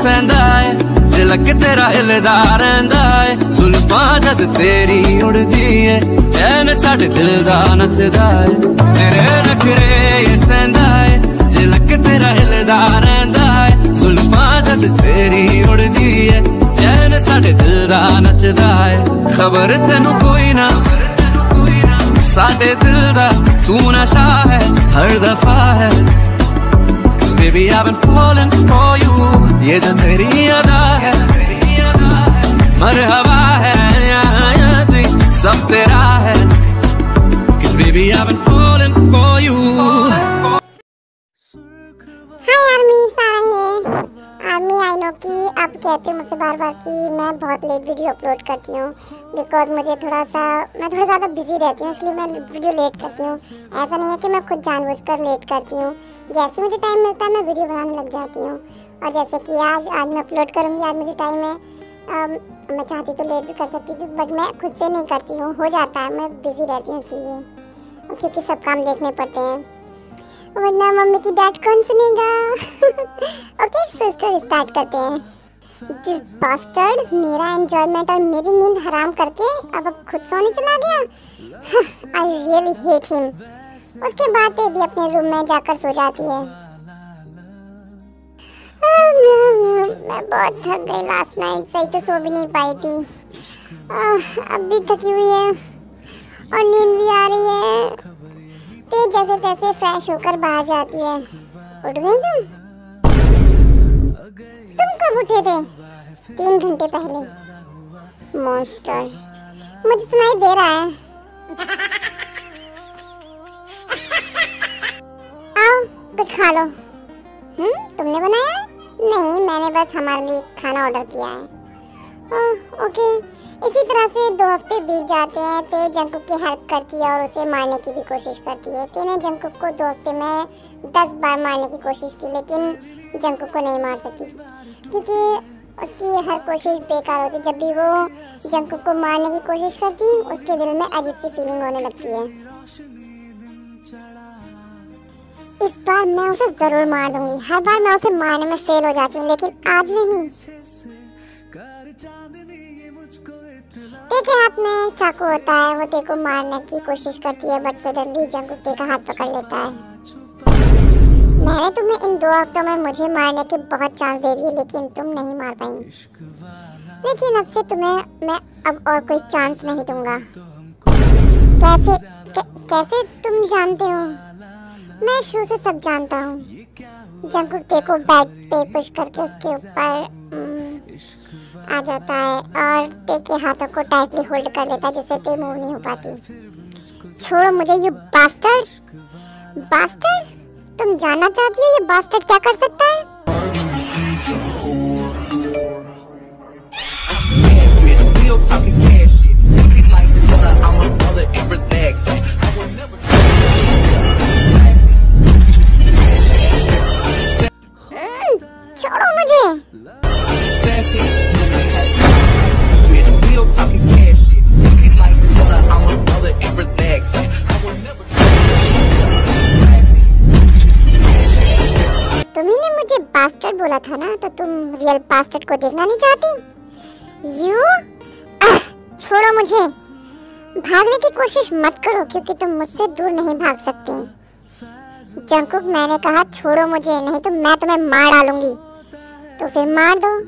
सहंदा है, झलक तेरा हिलदा रहिंदा है, जुल्फां जद तेरी उड़दी है, चैन साडे दिल दा नचदा है, तेरे नखरे ये सहंदा है, झलक तेरा हिलदा रहिंदा है, जुल्फां जद तेरी उड़दी है, चैन साडे दिल दा नचदा है, खबर तेनू कोई ना साडे दिल दा तू नशा है हर दफा है, baby I've been falling for you, ये जो तेरी अदा है मरहबा है, सब तेरा है, cause baby I've been falling for you। Hi army, सारंग है। आर्मी आई नो कि आप कहते हो मुझसे बार बार कि मैं बहुत लेट वीडियो अपलोड करती हूँ, बिकॉज मैं थोड़ा ज़्यादा बिजी रहती हूँ, इसलिए मैं वीडियो लेट करती हूँ। ऐसा नहीं है कि मैं खुद जानबूझकर लेट करती हूँ, जैसे मुझे टाइम मिलता है मैं वीडियो बनाने लग जाती हूँ। और जैसे कि आज मैं अपलोड करूँगी, आज मुझे टाइम है, मैं चाहती तो लेट भी कर सकती थी, बट मैं खुद से नहीं करती हूँ, हो जाता है, मैं बिजी रहती हूँ इसलिए, क्योंकि सब काम देखने पड़ते हैं, वरना मम्मी की डांट कौन सुनेगा। ओके सिस्टर, स्टार्ट करते हैं। दिस बास्टर्ड मेरा एंजॉयमेंट और मेरी नींद हराम करके अब खुद सोने चला गया। I really hate him. उसके बाद भी अपने रूम में जाकर सो जाती है। मैं बहुत थक गई लास्ट नाइट, सही तो सो भी नहीं पाई थी, अब भी थकी हुई है और नींद भी आ रही है। ते जैसे तैसे फ्रेश होकर बाहर जाती है। उठ गई तुम कब उठे थे? 3 घंटे पहले। मॉन्स्टर, मुझे सुनाई दे रहा है। आओ कुछ खा लो। तुमने बनाया? नहीं, मैंने बस हमारे लिए खाना ऑर्डर किया है। ओके। इसी तरह से 2 हफ्ते बीत जाते हैं। ते जंकुक की हेल्प करती है और उसे मारने की भी कोशिश करती है। ते ने जंकुक को 2 हफ्ते में 10 बार मारने की कोशिश की, लेकिन जंकुक को नहीं मार सकी, क्योंकि उसकी हर कोशिश बेकार होती। जब भी वो जंकुक को मारने की कोशिश करती, उसके दिल में अजीब सी फीलिंग होने लगती है। इस बार मैं उसे जरूर मार दूंगी। हर बार मैं उसे मारने में फेल हो जाती हूँ, लेकिन आज नहीं। ते के हाथ में चाकू होता है, वो ते को मारने की कोशिश करती है, बट सडनली जंकुक ते का हाथ पकड़ लेता है। मैंने तुम्हें इन 2 हफ्तों में मुझे मारने के बहुत चांस दे दिए, लेकिन तुम नहीं मार पाई। लेकिन अब से तुम्हें मैं अब और कोई चांस नहीं दूंगा। कैसे तुम जानते हो? मैं शुरू से सब जानता हूँ। जंकुक ते को बेड पे पुश करके उसके ऊपर आ जाता है और ते के हाथों को टाइटली होल्ड कर लेता है, जिससे ते मूव नहीं हो पाती। छोड़ो मुझे, यू बास्टर्ड। बास्टर्ड? तुम जानना चाहती हो ये बास्टर्ड क्या कर सकता है? छोड़ो मुझे। तुम्ही ने मुझे बास्टर्ड बोला था ना, तो तुम रियल बास्टर्ड को देखना नहीं चाहती? यू छोड़ो मुझे। भागने की कोशिश मत करो, क्योंकि तुम मुझसे दूर नहीं भाग सकती। जंकुक, मैंने कहा छोड़ो मुझे, नहीं तो मैं तुम्हें मार डालूंगी। तो फिर मार दो।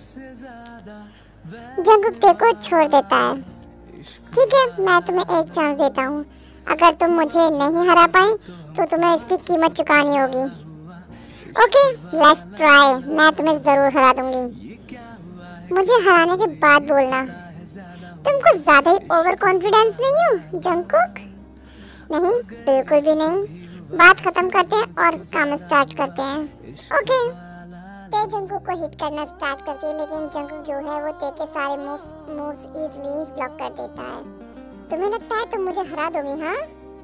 जंकुक ते को छोड़ देता है। ठीक है, मैं तुम्हें एक चांस देता हूँ। अगर तुम मुझे नहीं हरा पाई तो तुम्हें इसकी कीमत चुकानी होगी। Okay, let's try. मैं तुम्हें जरूर हरा दूंगी। मुझे हराने के बाद बोलना। तुम कुछ ज्यादा ही ओवर कॉन्फिडेंस नहीं हो जंकुक? नहीं, बिल्कुल भी नहीं। बात खत्म करते हैं और काम स्टार्ट करते हैं। ओके। ते जंकुक को हिट करना स्टार्ट करती है, लेकिन जंकुक जो है वो ते के सारे मूव्स इजीली ब्लॉक कर देता है। तुम्हें लगता है तुम मुझे हरा दोगी? हाँ,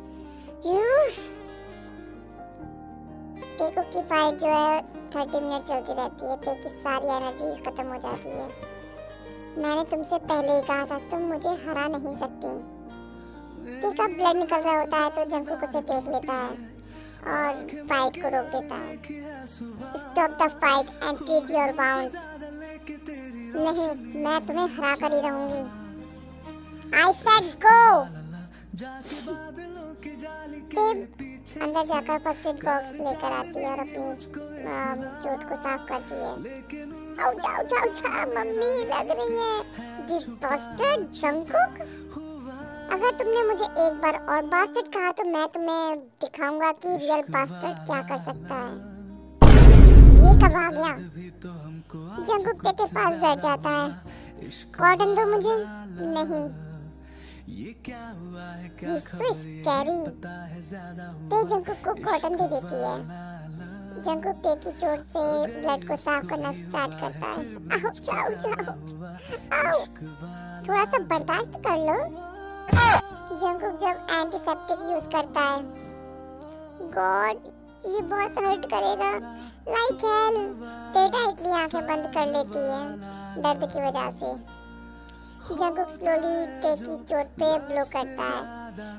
ते की फाइट जो है 30 मिनट चलती रहती है। ते की सारी एनर्जी खत्म हो जाती है। मैंने तुमसे पहले ही कहा था, तुम मुझे हरा नहीं सकती। ते का ब्लड निकल रहा होता है तो जंकुक उसे देख लेता है और फाइट को रोक देता है। Stop the fight and treat your bounds. नहीं, मैं तुम्हें हरा कर ही रहूंगी। I said go. अंदर जाकर फर्स्ट एड बॉक्स लेकर आती है और अपनी चोट को साफ करती है। मम्मी लग रही है। This bastard Jungkook. अगर तुमने मुझे एक बार और बास्टर्ड कहा तो मैं तुम्हें दिखाऊंगा कि रियल बास्टर्ड क्या कर सकता है। ये कब आ गया? जंगकुक के पास बैठ जाता है। कॉटन दो मुझे। नहीं, स्कैरी। ते जंगकुक को कॉटन दे देती है। जंगकुक ते की चोट से ब्लड को साफ करना स्टार्ट करता है। आओ, थोड़ा सा बर्दाश्त कर लो। जंगकुक जब एंटीसेप्टिक यूज करता है, गॉड ये बहुत हर्ट करेगा। Like help. ते टाइटली आंखें बंद कर लेती है दर्द की वजह से। जंगकुक स्लोली ते की चोट पे ब्लो करता है।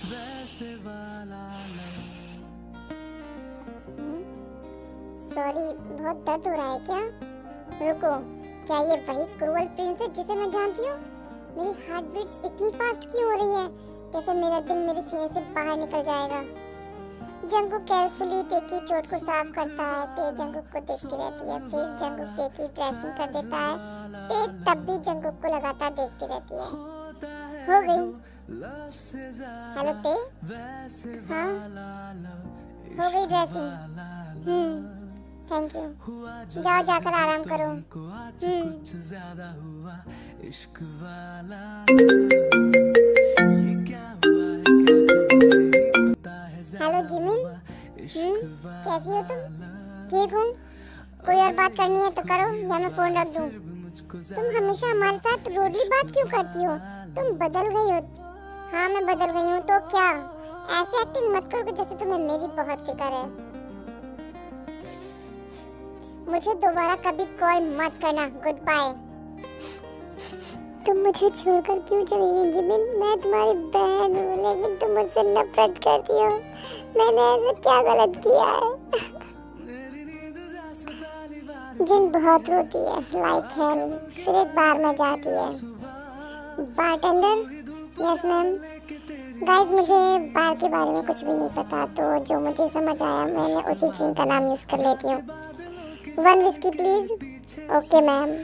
सॉरी, बहुत दर्द हो रहा है क्या? रुको, क्या ये वही क्रूअल प्रिंस है जिसे मैं जानती हूँ? मेरी हार्ट बीट्स इतनी फास्ट क्यों हो रही है, जैसे मेरा दिल मेरे सीने से बाहर निकल जाएगा। जंगकुक केयरफुली ते की चोट को साफ करता है। ते जंगकुक को देखती रहती है। फिर जंगकुक ते की ड्रेसिंग कर देता है। ते तब भी जंगकुक को लगातार देखती रहती है। हो गई। हेलो ते। हाँ, हो गई ड्रेसिंग। Thank you. जाओ जाकर आराम करो। Hello Jimin. कैसी हो तुम? ठीक हूँ। कोई और बात करनी है तो करो या मैं फोन रख दूँ। तुम हमेशा हमारे साथ रूडली बात क्यों करती हो? तुम बदल गई हो। हाँ, मैं बदल गई हूँ तो क्या? ऐसे एक्टिंग मत करो जैसे तुम्हें मेरी बहुत फिक्र है। मुझे दोबारा कभी कॉल मत करना। Good bye. तुम मुझे छोड़कर क्यों चली गई जिमिन? मैं तुम्हारी बहन हूँ, लेकिन तुम मुझसे नफरत करती हो। मैंने ऐसा क्या गलत किया है? जिन बहुत रोती है। Like help. फिर एक बार में जाती है। बारटेंडर। Yes ma'am. गाइस, मुझे बार के बारे में कुछ भी नहीं पता, तो जो मुझे समझ आया मैंने उसी ड्रिंक का नाम यूज कर लेती हूँ। 1 whisky please. Okay ma'am.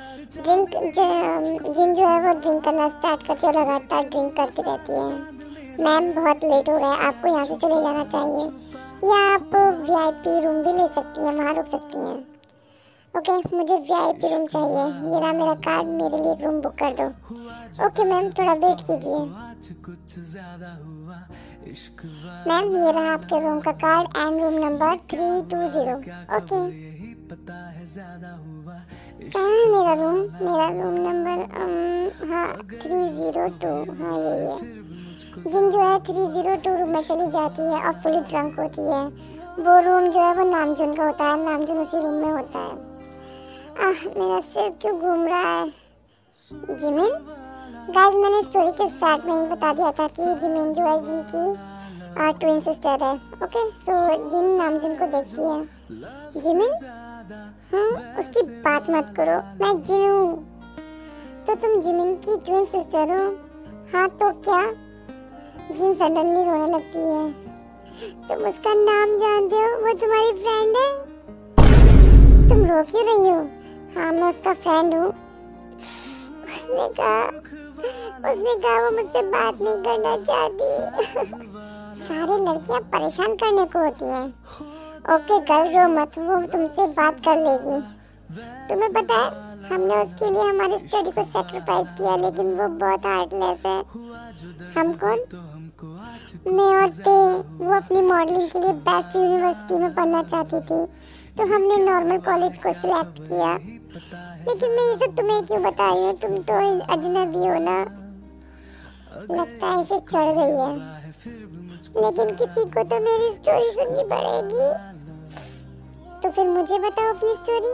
Jin जो है वो ड्रिंक करना स्टार्ट करती है और लगातार ड्रिंक करती रहती है। मैम, बहुत लेट हो गया, आपको यहाँ से चले जाना चाहिए, या आप VIP रूम भी ले सकती हैं, वहाँ रुक सकती हैं। ओके, मुझे VIP रूम चाहिए। ये रहा मेरा कार्ड, मेरे लिए एक रूम बुक कर दो। ओके मैम, थोड़ा वेट कीजिए। मैम, ये रहा आपके रूम का card and room number 320। Okay, कहाँ है मेरा रूम? मेरा रूम नंबर हाँ 302। हाँ, यही है। जिन जो है 302 रूम में चली जाती है और फुली ड्रंक होती है। वो रूम जो है वो नामजुन का होता है। नामजुन उसी रूम में होता है। मेरा सिर क्यों घूम रहा है? जिमिन। गाइस, मैंने स्टोरी के स्टार्ट में ही बता दिया था कि जिमिन जो है जिनकी ट्विन सिस्टर है। ओके, सो जिन नामजुन को देखती है। जिमिन? हाँ, उसकी बात मत करो, मैं जिन हूँ। तो तुम जिमिन की ट्विन सिस्टर हो? हाँ, तो क्या? जिन सडनली रोने लगती है। तुम उसका नाम जानते हो? वो तुम्हारी फ्रेंड है? तुम रो क्यों रही हो? हाँ, मैं उसका फ्रेंड हूँ। उसने कहा वो मुझसे बात नहीं करना चाहती। सारी लड़कियाँ परेशान करने को होती हैं। ओके गर्ल, रो मत, वो तुमसे बात कर लेगी। तुम्हें पता है, हमने उसके लिए हमारी स्टडी को सैक्रिफाइस किया, लेकिन वो बहुत हार्टलेस है। हम कौन? मैं और ते। वो अपनी मॉडलिंग के लिए बेस्ट यूनिवर्सिटी में पढ़ना चाहती थी, तो हमने नॉर्मल कॉलेज को सिलेक्ट किया। लेकिन मैं ये सब तुम्हें क्यों बता रही हूँ? तुम तो अजनबी हो ना। लगता है इसे चढ़ गई है, लेकिन किसी को तो मेरी स्टोरी सुननी पड़ेगी। तो फिर मुझे बताओ अपनी स्टोरी।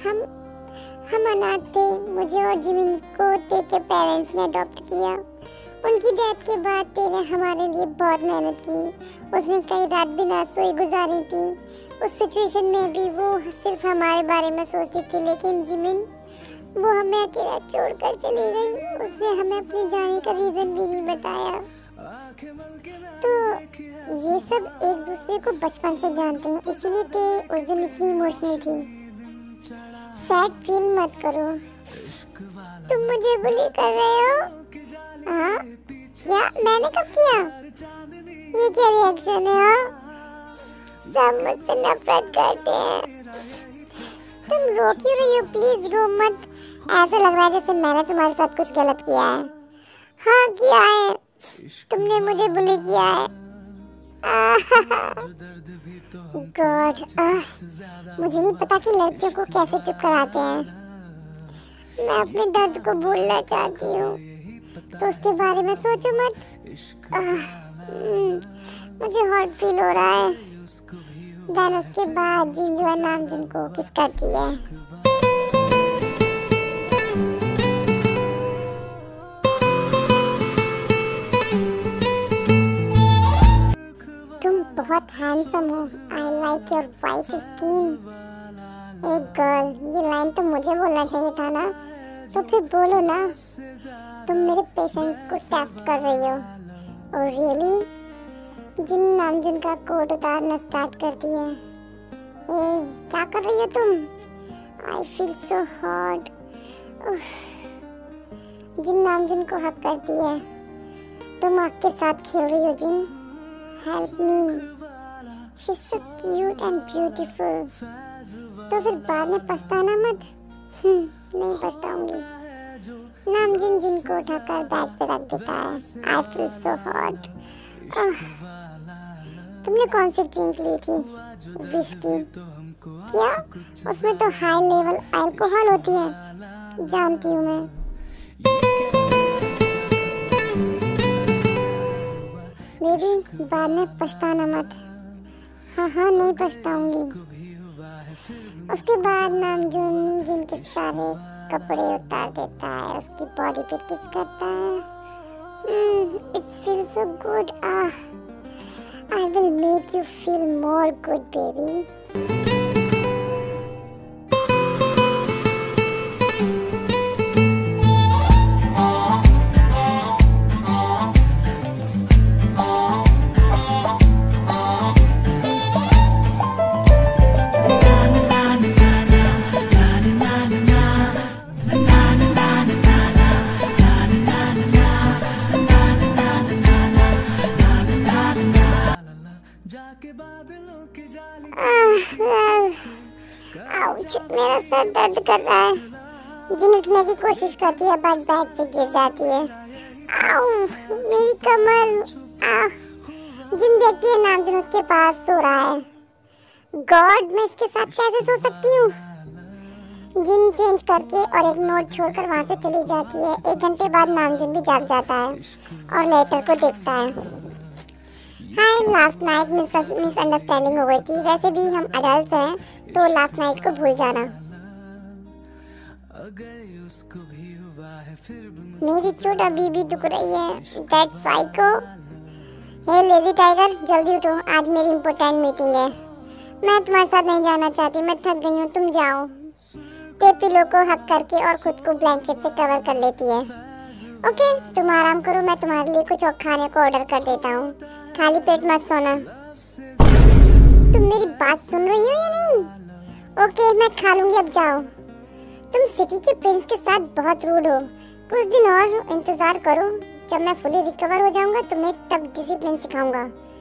हम अनाथ थे। मुझे और जिमिन को ते के पेरेंट्स ने अडॉप्ट किया उनकी डेथ के बाद तेने हमारे लिए बहुत मेहनत की। उसने कई रात बिना सोई गुजारी थी। उस सिचुएशन में भी वो सिर्फ हमारे बारे में सोचती थी, लेकिन जिमिन वो हमें अकेला छोड़कर चली गई। उसने हमें अपने जाने का रीजन भी नहीं बताया। तो ये सब एक दूसरे को बचपन से जानते हैं, इसलिए ते उस दिन इतनी इमोशनल थी। सैड फील मत करो। तुम मुझे बुली कर रहे हो? हाँ? क्या मैंने कब किया? ये क्या रिएक्शन है? हाँ? सब मुझसे नफरत करते हैं। तुम रो क्यों रही हो? प्लीज रो मत। ऐसा लग रहा है जैसे मैंने तुम्हारे साथ कुछ गलत किया है। हाँ किया है, तुमने मुझे बुली किया है। गॉड, मुझे नहीं पता कि लड़कियों को कैसे चुप कराते हैं। मैं अपने दर्द को भूलना चाहती हूँ, तो उसके बारे में सोचो मत। मुझे हॉट फील हो रहा है। देन उसके बाद जिन जो है नामजुन को किस करती है। तुम बहुत हैंडसम हो। I like your white skin. एक गर्ल, ये लाइन तो मुझे बोलना चाहिए था ना, तो फिर बोलो ना। तुम मेरे पेशेंस को टेस्ट कर रही हो। और रियली जिन नामजुन का कोट उतारना स्टार्ट करती है। क्या कर रही हो तुम? आई फील सो हॉट। जिन नामजुन को हक करती है। तुम आग के साथ खेल रही हो Jin. Help me. She is so cute and beautiful. तो फिर बाद में पछताना मत। नहीं पछताऊंगी। नामजुन जिन को उठाकर बैग पे रख देता है। I feel so hot. तुमने कौन सी ड्रिंक ली थी? विस्की। क्या? उसमें तो हाई लेवल अल्कोहल होती है। जानती हूँ मैं। बेबी बाद में पछताना मत। हाँ नहीं पछताऊंगी। उसके बाद नामजुन जिनके सारे कपड़े उतार देता है, उसकी बॉडी पे किस करता है। It's feel so good. I will make you feel more good baby. मेरा सर दर्द कर रहा है। जिन उठने की कोशिश करती है बट बेड से गिर जाती है। मेरी कमर। जिन देखती है नामजुन उसके पास सो रहा है। गॉड, मैं इसके साथ कैसे सो सकती हूँ? जिन चेंज करके और एक नोट छोड़कर वहाँ से चली जाती है। 1 घंटे बाद नामजुन भी जाग जाता है और लेटर को देखता है। हाय, लास्ट नाइट मिसअंडरस्टैंडिंग हो गई थी। वैसे भी हम अडल्ट हैं, तो लास्ट नाइट को भूल जाना। मेरी चोट अभी भी दुख रही है। That psycho. Hey lazy tiger, जल्दी उठो, आज मेरी इम्पोर्टेंट मीटिंग है। मैं तुम्हारे साथ नहीं जाना चाहती, मैं थक गई हूँ, तुम जाओ। ते पिलो को हक करके और खुद को ब्लैंकेट से कवर कर लेती है। ओके, तुम आराम करो, मैं तुम्हारे लिए कुछ और खाने को ऑर्डर कर देता हूँ। खाली पेट मत सोना। तुम मेरी बात सुन रही हो या नहीं? ओके, मैं खा लूंगी, अब जाओ। तुम सिटी के प्रिंस के साथ बहुत रूड हो। कुछ दिन और इंतजार करो, जब मैं फुली रिकवर हो जाऊंगा तुम्हें तब डिसिप्लिन सिखाऊंगा।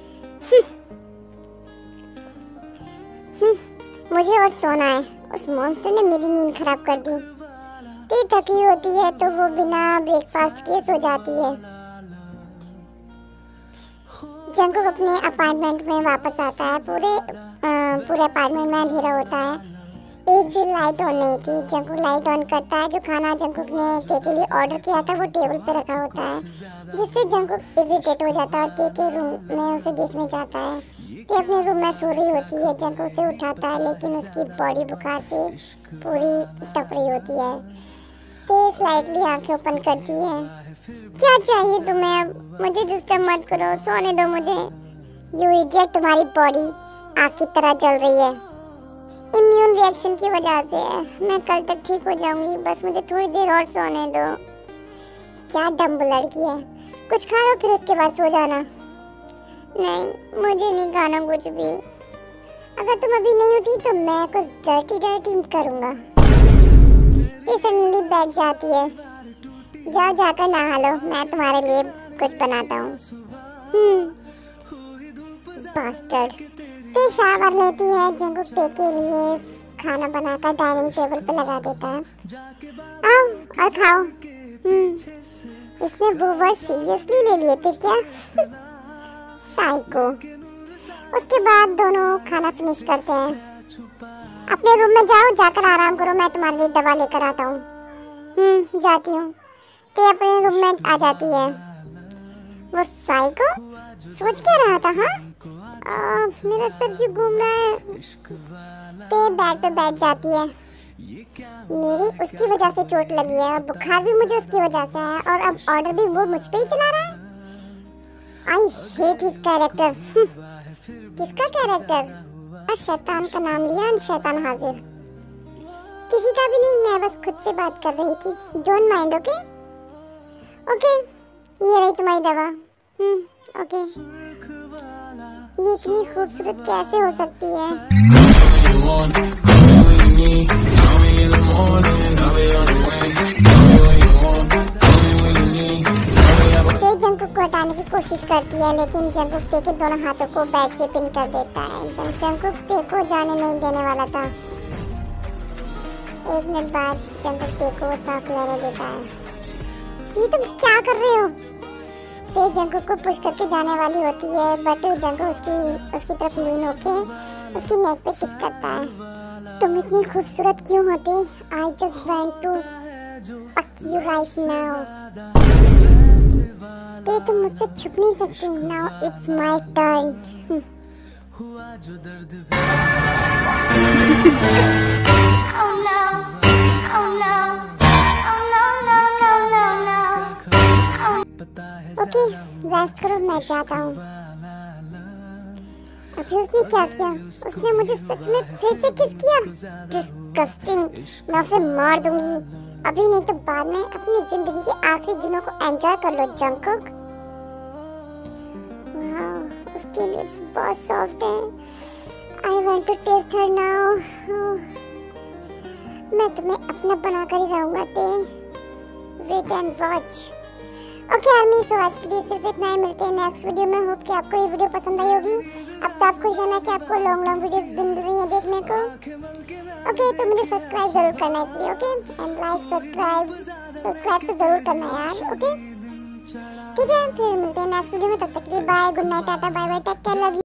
मुझे और सोना है। उस मॉन्स्टर ने मेरी नींद खराब कर दी। ती थकी होती है तो वो बिना ब्रेकफास्ट किए सो जाती है। जंकुक अपने अपार्टमेंट में वापस आता है। पूरे अपार्टमेंट में अंधेरा होता है। एक भी लाइट ऑन नहीं थी। जंकुक लाइट ऑन करता है। जो खाना जंकुक ने ते के लिए ऑर्डर किया था वो टेबल पे रखा होता है, जिससे जंकुक इरिटेट हो जाता है और ते के रूम में उसे देखने जाता है। ते अपने रूम में सो रही होती है। जंकुक उसे उठाता है, लेकिन उसकी बॉडी बुखार से पूरी तप रही होती है। ते स्लाइटली आंखें ओपन करती है। क्या चाहिए तुम्हें अब? मुझे डिस्टर्ब मत करो, सोने दो मुझे। यू इडियट, तुम्हारी बॉडी आग की तरह जल रही है। इम्यून रिएक्शन की वजह से है। मैं कल तक ठीक हो जाऊंगी, बस मुझे थोड़ी देर और सोने दो। क्या डम्ब लड़की है। कुछ खा लो फिर उसके बाद सो जाना। नहीं, मुझे नहीं खाना कुछ भी। अगर तुम अभी नहीं उठी तो मैं कुछ डर्टी करूंगा। ये सडनली बैठ जाती है। जाओ जाकर नहा लो, मैं तुम्हारे लिए कुछ बनाता हूँ। बास्टर्ड। ते शावर लेती है, जंगकुक ते के लिए खाना बनाकर डाइनिंग टेबल पे लगा देता है। आओ और खाओ। इसने वो वर्ड सीरियसली ले लिए थे क्या? साइको। उसके बाद दोनों खाना फिनिश करते हैं। अपने रूम में जाओ, जाकर आराम करो, मैं तुम्हारे लिए दवा लेकर आता हूँ। जाती हूँ। ते अपने रूम में आ जाती है। वो साइको सोच क्या रहा था? हाँ, मेरा सर क्यों घूम रहा है? ते बेड पे बैठ जाती है। मेरी उसकी वजह से चोट लगी है और बुखार भी मुझे उसकी वजह से है, और अब ऑर्डर भी वो मुझ पे ही चला रहा है। I hate his character. किसका कैरेक्टर? शैतान का नाम लिया, शैतान हाजिर। किसी का भी नहीं, मैं बस खुद से बात कर रही थी। Don't mind. ओके ओके, ये रही तुम्हारी दवा। ओके। ये इतनी खूबसूरत कैसे हो सकती है? ते जंगकुक को हटाने की कोशिश करती है, लेकिन जंगकुक ते के दोनों हाथों को बेड से पिन कर देता है। जंगकुक ते को जाने नहीं देने वाला था। 1 मिनट बाद जंगकुक ते को सांस लेने देता है। ये तुम क्या कर रहे हो? ते जंगकुक को पुश करके जाने वाली होती है, बट जंगकुक उसकी तरफ लीन होके उसकी नेक पे किस करता है। तुम इतनी खूबसूरत क्यों होती? I just want to fuck you right now। ते तुम मुझसे छुप नहीं सकती। Now it's my turn। Oh no, oh no, oh no, no, no, no, no। Okay, rest करो, मैं जाता हूँ। अभी उसने क्या किया? उसने मुझे सच में फिर से किस किया? डिस्गस्टिंग। मैं उसे मार दूंगी, अभी नहीं तो बाद में। अपनी जिंदगी के आखिरी दिनों को एंजॉय कर लो जंगकुक। वाओ, उसकी लिप्स बहुत सॉफ्ट हैं। I want to taste her now. मैं तुम्हें अपना बनाकर ही रहूंगा ते। Wait and watch. Okay army, so आज के लिए सिर्फ इतना ही। मिलते हैं नेक्स्ट वीडियो में। होप कि आपको ये वीडियो पसंद आई होगी। अब तो आप खुश रहना कि आपको लॉन्ग वीडियोस मिल रही हैं देखने को। ओके, तो मुझे सब्सक्राइब जरूर करना है इसलिए। ओके, एंड लाइक सब्सक्राइब तो जरूर करना यार। ओके ठीक है, फिर मिलते हैं नेक्स्ट वीडियो में। तब तक के लिए bye, good night, tata, bye bye, take care, love you.